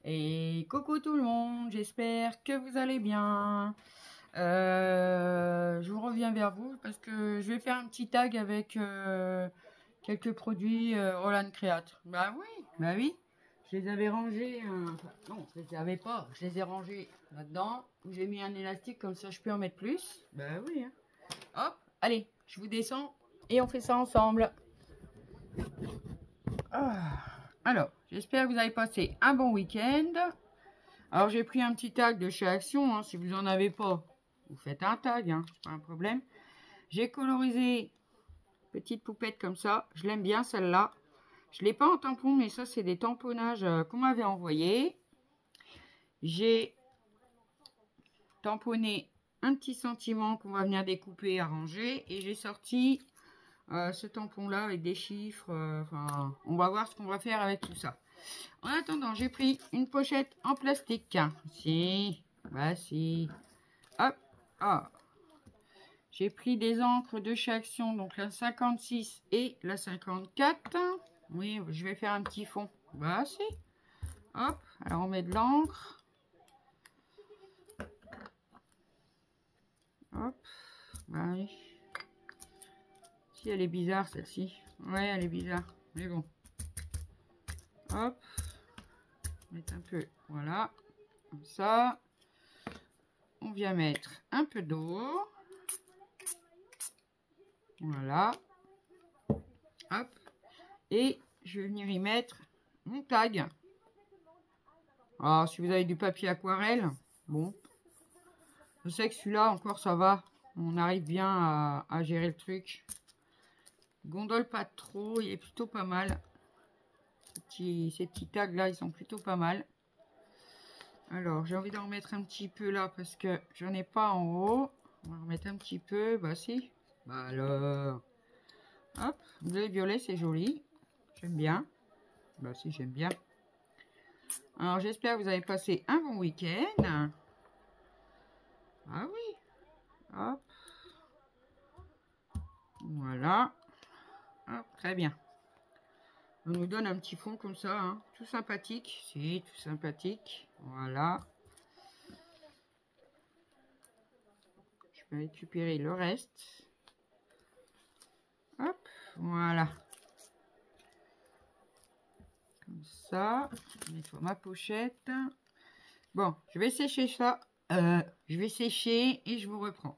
Et coucou tout le monde, j'espère que vous allez bien. Je vous reviens vers vous parce que je vais faire un petit tag avec quelques produits Roland Create. Bah oui, je les avais rangés, enfin, non, je les avais pas, je les ai rangés là-dedans. J'ai mis un élastique comme ça je peux en mettre plus. Bah oui, hein. Hop, allez, je vous descends et on fait ça ensemble. Alors, j'espère que vous avez passé un bon week-end. Alors, j'ai pris un petit tag de chez Action. Hein. Si vous n'en avez pas, vous faites un tag, hein. C'est pas un problème. J'ai colorisé petite poupette comme ça. Je l'aime bien, celle-là. Je ne l'ai pas en tampon, mais ça, c'est des tamponnages qu'on m'avait envoyés. J'ai tamponné un petit sentiment qu'on va venir découper et arranger. Et j'ai sorti ce tampon-là avec des chiffres. Enfin, on va voir ce qu'on va faire avec tout ça. En attendant, j'ai pris une pochette en plastique. Si, bah si. Hop, ah. J'ai pris des encres de chez Action, donc la 56 et la 54. Oui, je vais faire un petit fond. Bah si. Hop, alors on met de l'encre. Hop, bah oui. Si, elle est bizarre celle-ci. Ouais, elle est bizarre, mais bon. Hop, mettre un peu, voilà, comme ça. On vient mettre un peu d'eau. Voilà. Hop. Et je vais venir y mettre mon tag. Alors, si vous avez du papier aquarelle, bon. Je sais que celui-là, encore, ça va. On arrive bien à gérer le truc. Gondole pas trop, il est plutôt pas mal. Ces petits tags-là, ils sont plutôt pas mal. Alors, j'ai envie d'en remettre un petit peu là, parce que j'en ai pas en haut. On va remettre un petit peu, bah si. Bah alors. Hop, bleu et violet, c'est joli. J'aime bien. Bah si, j'aime bien. Alors, j'espère que vous avez passé un bon week-end. Ah oui. Hop. Voilà. Hop, très bien. On nous donne un petit fond comme ça, hein. Tout sympathique. Si, tout sympathique. Voilà. Je vais récupérer le reste. Hop, voilà. Comme ça. Je nettoie ma pochette. Bon, je vais sécher ça. Je vais sécher et je vous reprends.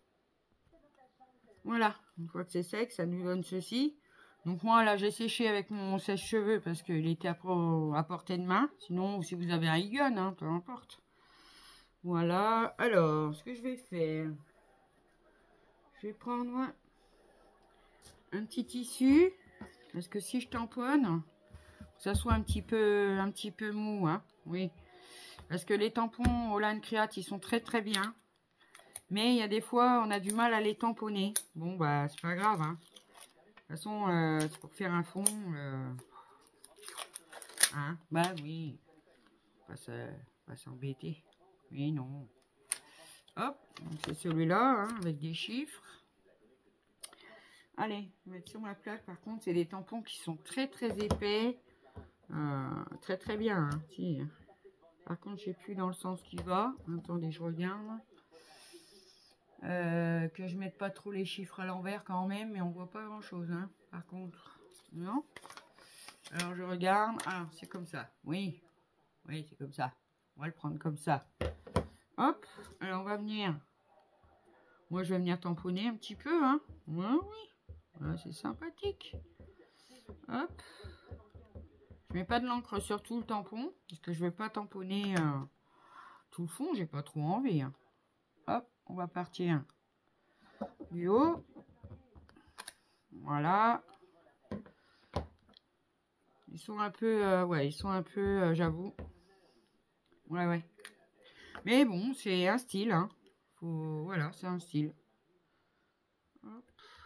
Voilà, une fois que c'est sec, ça nous donne ceci. Donc moi, là, j'ai séché avec mon sèche-cheveux parce qu'il était à portée de main. Sinon, si vous avez un e-gun, hein, peu importe. Voilà, alors, ce que je vais faire, je vais prendre un petit tissu. Parce que si je tamponne, que ça soit un petit peu mou, hein, oui. Parce que les tampons Holland Create, ils sont très très bien. Mais il y a des fois, on a du mal à les tamponner. Bon, bah, c'est pas grave, hein. De toute façon, c'est pour faire un fond. Hein? Bah oui. Pas s'embêter. Oui, non. Hop, c'est celui-là, hein, avec des chiffres. Allez, je vais mettre sur ma plaque. Par contre, c'est des tampons qui sont très très épais. Très très bien. Hein, si. Par contre, je sais plus dans le sens qui va. Attendez, je regarde. Que je mette pas trop les chiffres à l'envers quand même, mais on voit pas grand chose, hein. Par contre, non. Alors je regarde. Ah, c'est comme ça. Oui, oui, c'est comme ça. On va le prendre comme ça. Hop. Alors on va venir. Moi, je vais venir tamponner un petit peu, hein. Ouais, oui. Voilà, c'est sympathique. Hop. Je mets pas de l'encre sur tout le tampon parce que je vais pas tamponner tout le fond. J'ai pas trop envie. Hein. Hop, on va partir du haut. Voilà. Ils sont un peu, ouais, ils sont un peu, j'avoue. Ouais, ouais. Mais bon, c'est un style, hein. Voilà, c'est un style. Hop.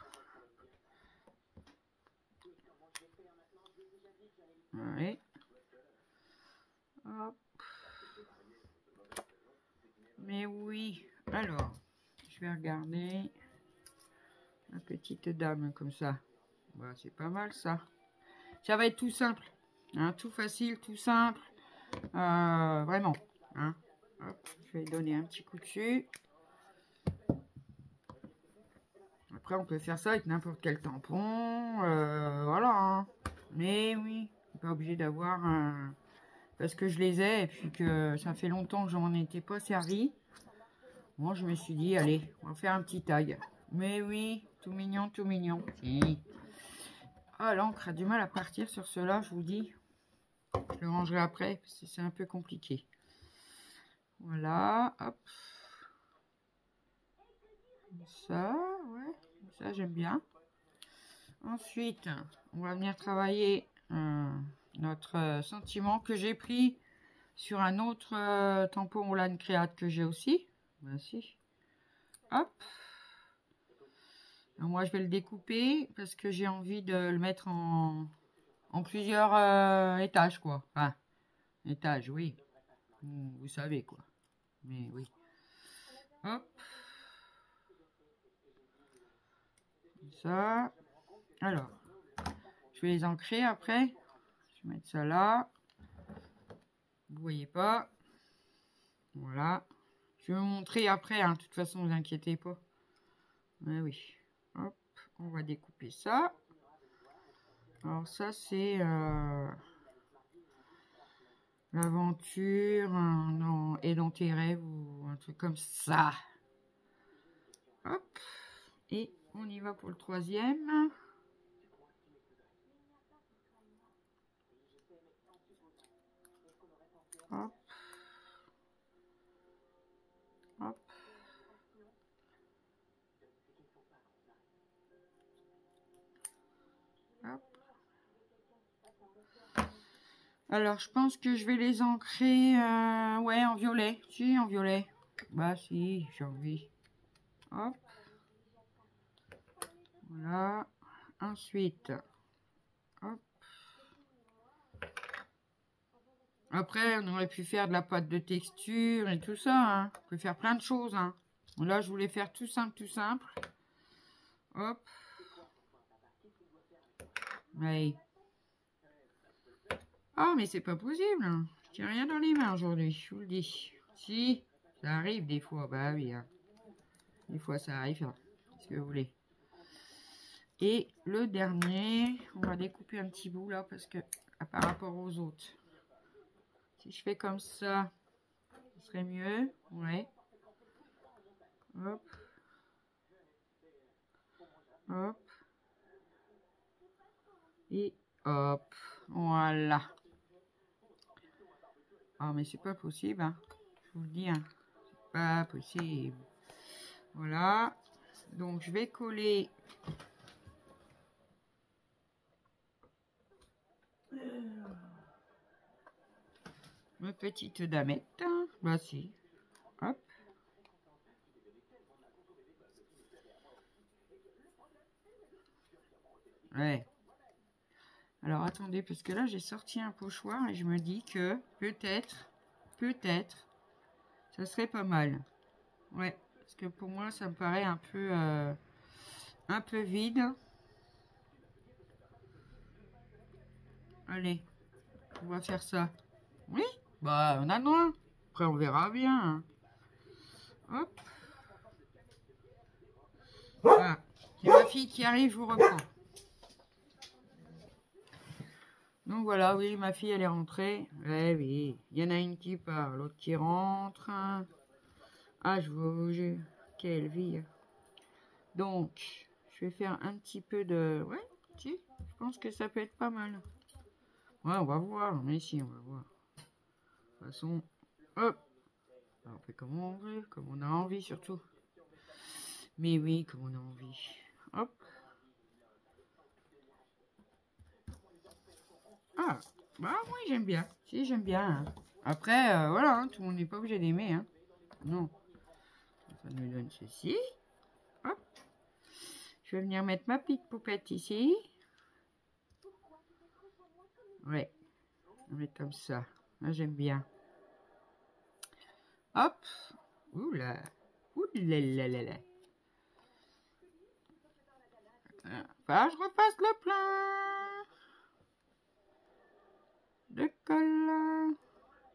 Ouais. Hop. Mais oui. Alors, je vais regarder. La petite dame comme ça. Voilà, c'est pas mal ça. Ça va être tout simple. Hein, tout facile, tout simple. Vraiment. Hein. Hop, je vais donner un petit coup dessus. Après, on peut faire ça avec n'importe quel tampon. Voilà. Hein. Mais oui, pas obligé d'avoir un... Parce que je les ai et puis que ça fait longtemps que j'en étais pas servi. Moi, je me suis dit, allez, on va faire un petit tag. Mais oui, tout mignon, tout mignon. Si. Ah, l'encre a du mal à partir sur cela, je vous dis. Je le rangerai après, parce que c'est un peu compliqué. Voilà, hop. Ça, ouais, ça j'aime bien. Ensuite, on va venir travailler notre sentiment que j'ai pris sur un autre tampon Holland Créate que j'ai aussi. Voici. Hop. Alors moi, je vais le découper parce que j'ai envie de le mettre en plusieurs étages, quoi. Enfin, étages, oui. Vous savez, quoi. Mais oui. Hop. Comme ça. Alors, je vais les ancrer après. Je vais mettre ça là. Vous voyez pas. Voilà. Je vais vous montrer après, hein. De toute façon, vous inquiétez pas. Mais oui. Hop. On va découper ça. Alors ça, c'est l'aventure et dans tes rêves ou un truc comme ça. Hop. Et on y va pour le troisième. Hop. Hop. Hop. Alors, je pense que je vais les ancrer, ouais, en violet. Si, en violet. Bah, si, j'ai envie. Hop. Voilà. Ensuite, hop. Après, on aurait pu faire de la pâte de texture et tout ça, hein. On peut faire plein de choses, hein. Là, je voulais faire tout simple, tout simple. Hop. Ouais. Ah, mais c'est pas possible. Hein. J'ai rien dans les mains aujourd'hui, je vous le dis. Si, ça arrive des fois. Bah oui, hein. Des fois, ça arrive. Hein. Qu'est-ce que vous voulez? Et le dernier, on va découper un petit bout là, parce que par rapport aux autres. Si je fais comme ça, ce serait mieux. Ouais. Hop. Hop. Et hop. Voilà. Ah, mais c'est pas possible. Hein. Je vous le dis. Hein. C'est pas possible. Voilà. Donc, je vais coller. Ma petite damette. Bah si. Hop. Ouais. Alors attendez, parce que là j'ai sorti un pochoir et je me dis que peut-être, ça serait pas mal. Ouais, parce que pour moi ça me paraît un peu vide. Allez, on va faire ça. Oui, bah on a loin. Après on verra bien. Hein. Hop. Voilà. C'est ma fille qui arrive, je vous reprends. Donc voilà, oui, ma fille elle est rentrée. Ouais, oui, il y en a une qui part, l'autre qui rentre. Ah, je vous jure, quelle vie. Donc, je vais faire un petit peu de... Ouais, si, je pense que ça peut être pas mal. Ouais, on va voir, mais si, on va voir. De toute façon, hop. Alors, on fait comme on veut, comme on a envie surtout. Mais oui, comme on a envie. Hop. Ah, bah oui, j'aime bien. Si, j'aime bien. Hein. Après, voilà, hein, tout le monde n'est pas obligé d'aimer. Hein. Non. Ça nous donne ceci. Hop. Je vais venir mettre ma petite poupette ici. Ouais. On va mettre comme ça. Là, j'aime bien. Hop. Oula. Oulalala. Bah, je repasse le plein de colle.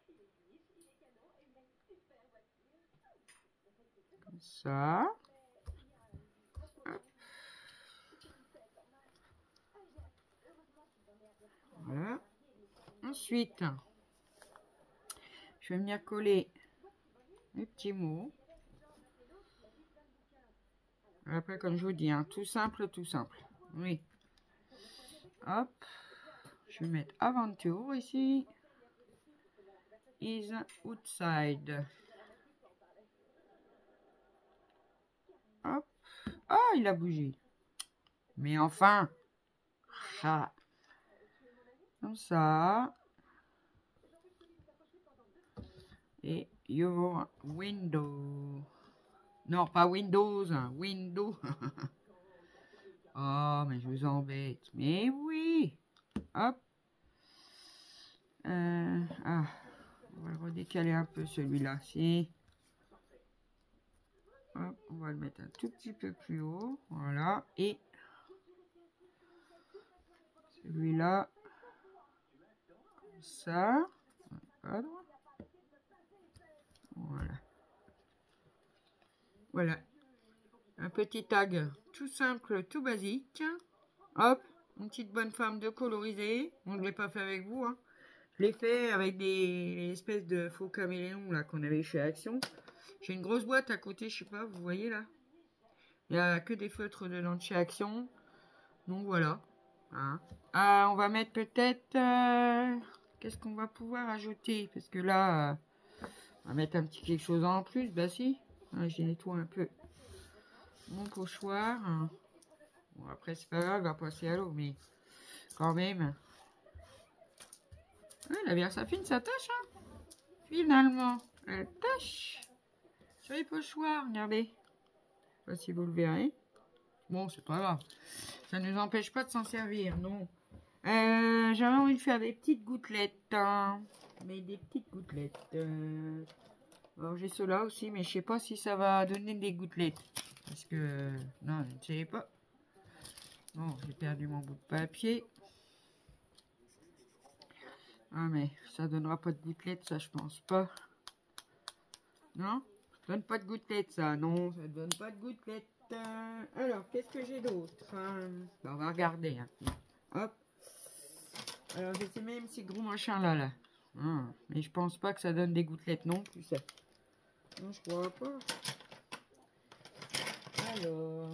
Comme ça. Hop. Voilà. Ensuite, je vais venir coller les petits mots. Après, comme je vous dis, hein, tout simple, tout simple. Oui. Hop. Je vais mettre aventure ici. Is outside. Hop. Ah, il a bougé. Mais enfin. Ah. Comme ça. Et your window. Non, pas Windows, hein, window. Oh, mais je vous embête. Mais oui. Hop. Ah, on va le redécaler un peu celui-là. Si. Hop, on va le mettre un tout petit peu plus haut. Voilà. Et celui-là. Comme ça. Voilà. Voilà. Un petit tag tout simple, tout basique. Hop. Une petite bonne forme de colorisé. On ne l'ai pas fait avec vous. Hein. Je l'ai fait avec des espèces de faux caméléons là qu'on avait chez Action. J'ai une grosse boîte à côté, je sais pas, vous voyez là. Il n'y a que des feutres dedans de chez Action. Donc voilà. Hein. On va mettre peut-être... qu'est-ce qu'on va pouvoir ajouter? Parce que là, on va mettre un petit quelque chose en plus. Bah si. Hein, j'ai nettoyé un peu mon pochoir. Bon, après, c'est pas grave, il va passer à l'eau, mais quand même. Ouais, la bière fine, ça tâche, hein. Finalement, elle tâche sur les pochoirs, regardez. Je sais pas si vous le verrez. Bon, c'est pas grave. Ça ne nous empêche pas de s'en servir, non. J'avais envie de faire des petites gouttelettes. Hein. Mais des petites gouttelettes. Alors, j'ai cela aussi, mais je sais pas si ça va donner des gouttelettes. Parce que... non, je ne sais pas. Bon, j'ai perdu mon bout de papier. Ah, mais ça donnera pas de gouttelettes, ça, je pense pas. Non? Ça donne pas de gouttelettes, ça. Non, ça donne pas de gouttelettes. Alors, qu'est-ce que j'ai d'autre? On va regarder. Hein. Hop. Alors, je sais même si gros machin là. Mais je pense pas que ça donne des gouttelettes non plus, ça. Non, je crois pas. Alors...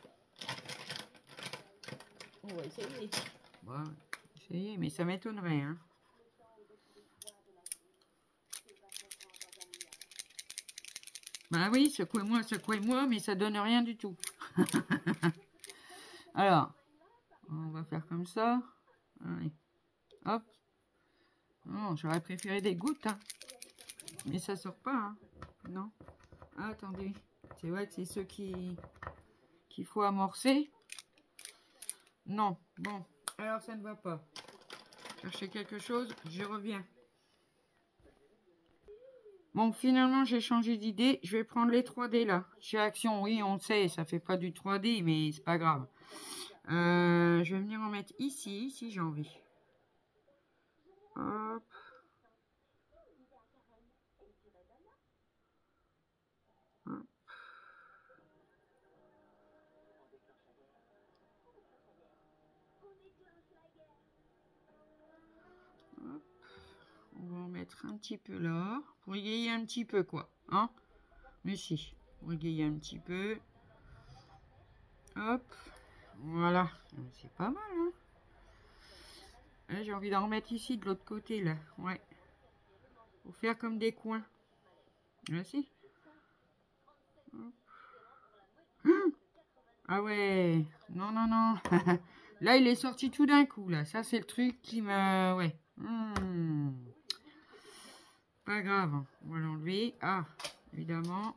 on va essayer. Bon, essayer, mais ça m'étonnerait, hein. Bah oui, secouez-moi, mais ça donne rien du tout. Alors, on va faire comme ça. Allez. Hop. Oh, j'aurais préféré des gouttes, hein. Mais ça sort pas, hein. Non. Ah, attendez. C'est vrai que c'est ceux qu'il faut amorcer. Non. Bon. Alors, ça ne va pas. Chercher quelque chose, je reviens. Bon, finalement, j'ai changé d'idée. Je vais prendre les 3D, là. Chez Action, oui, on sait, ça fait pas du 3D, mais c'est pas grave. Je vais venir en mettre ici, si j'ai envie. Hop. Hop. Hop. On va en mettre un petit peu là. Pour égayer un petit peu, quoi. Hein? Mais si. Pour égayer un petit peu. Hop. Voilà. C'est pas mal, hein? J'ai envie d'en remettre ici, de l'autre côté, là. Ouais. Pour faire comme des coins. Merci. Ah ouais. Non, non, non. Là, il est sorti tout d'un coup, là. Ça, c'est le truc qui me... ouais. Pas grave. On va l'enlever. Ah, évidemment.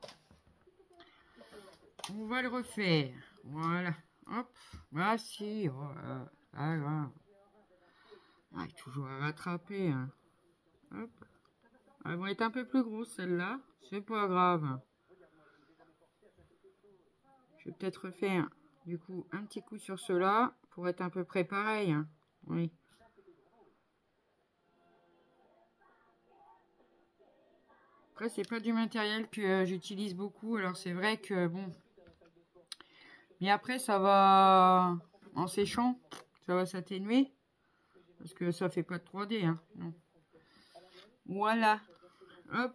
On va le refaire. Voilà. Hop. Voici. Voilà. Ah, grave. Ah, toujours à rattraper. Hein. Hop. Elles vont être un peu plus grosses, celles-là. C'est pas grave. Je vais peut-être refaire, du coup, un petit coup sur cela pour être à peu près pareil. Hein. Oui. Après, c'est pas du matériel que j'utilise beaucoup. Alors, c'est vrai que, bon... Mais après, ça va... En séchant, ça va s'atténuer. Parce que ça fait pas de 3D, hein. Non. Voilà. Hop.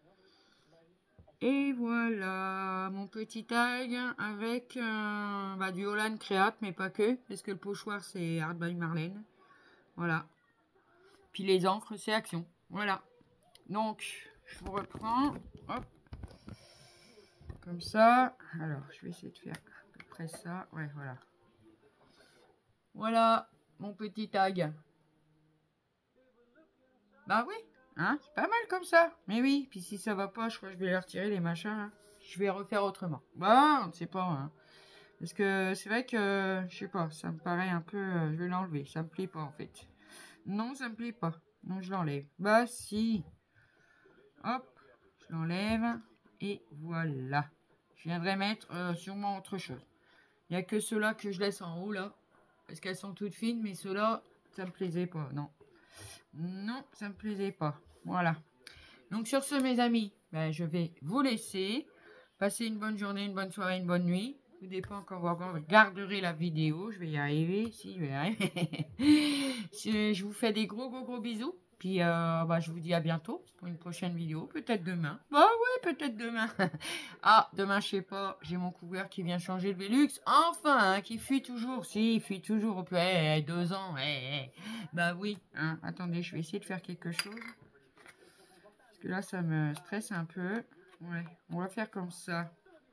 Et voilà, mon petit tag avec du Holland Create, mais pas que, parce que le pochoir c'est Art by Marlène. Voilà. Puis les encres, c'est Action. Voilà. Donc, je vous reprends. Hop. Comme ça. Alors, je vais essayer de faire à peu près ça. Ouais, voilà. Voilà, mon petit tag. Bah oui, hein, c'est pas mal comme ça. Mais oui, puis si ça va pas, je crois que je vais les retirer, les machins. Hein. Je vais refaire autrement. Bah, on ne sait pas. Hein. Parce que c'est vrai que, je sais pas, ça me paraît un peu... je vais l'enlever, ça me plaît pas en fait. Non, ça me plaît pas. Non, je l'enlève. Bah si. Hop, je l'enlève. Et voilà. Je viendrai mettre sûrement autre chose. Il n'y a que ceux-là que je laisse en haut là. Parce qu'elles sont toutes fines, mais ceux-là, ça me plaisait pas. Non. Non, ça me plaisait pas. Voilà. Donc sur ce, mes amis, je vais vous laisser. Passer une bonne journée, une bonne soirée, une bonne nuit. Tout dépend quand vous regarderez la vidéo. Je vais y arriver. Si, je vais y arriver. Je vous fais des gros bisous. Puis je vous dis à bientôt pour une prochaine vidéo. Peut-être demain. Bah ouais, peut-être demain. Ah, demain, je sais pas. J'ai mon couvreur qui vient changer le Velux. Enfin, hein, qui fuit toujours. Si, il fuit toujours. 2 ans. Bah oui. Hein. Attendez, je vais essayer de faire quelque chose. Parce que là, ça me stresse un peu. Ouais, on va faire comme ça.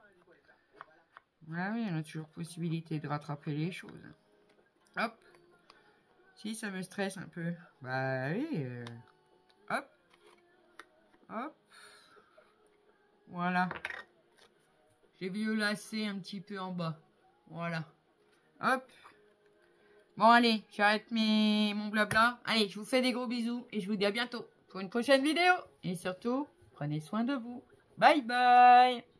Ah oui, on a toujours possibilité de rattraper les choses. Hop. Si, ça me stresse un peu. Bah oui. Hop. Hop. Voilà. J'ai violacé un petit peu en bas. Voilà. Hop. Bon, allez, j'arrête mon blabla. Allez, je vous fais des gros bisous et je vous dis à bientôt pour une prochaine vidéo. Et surtout, prenez soin de vous. Bye bye.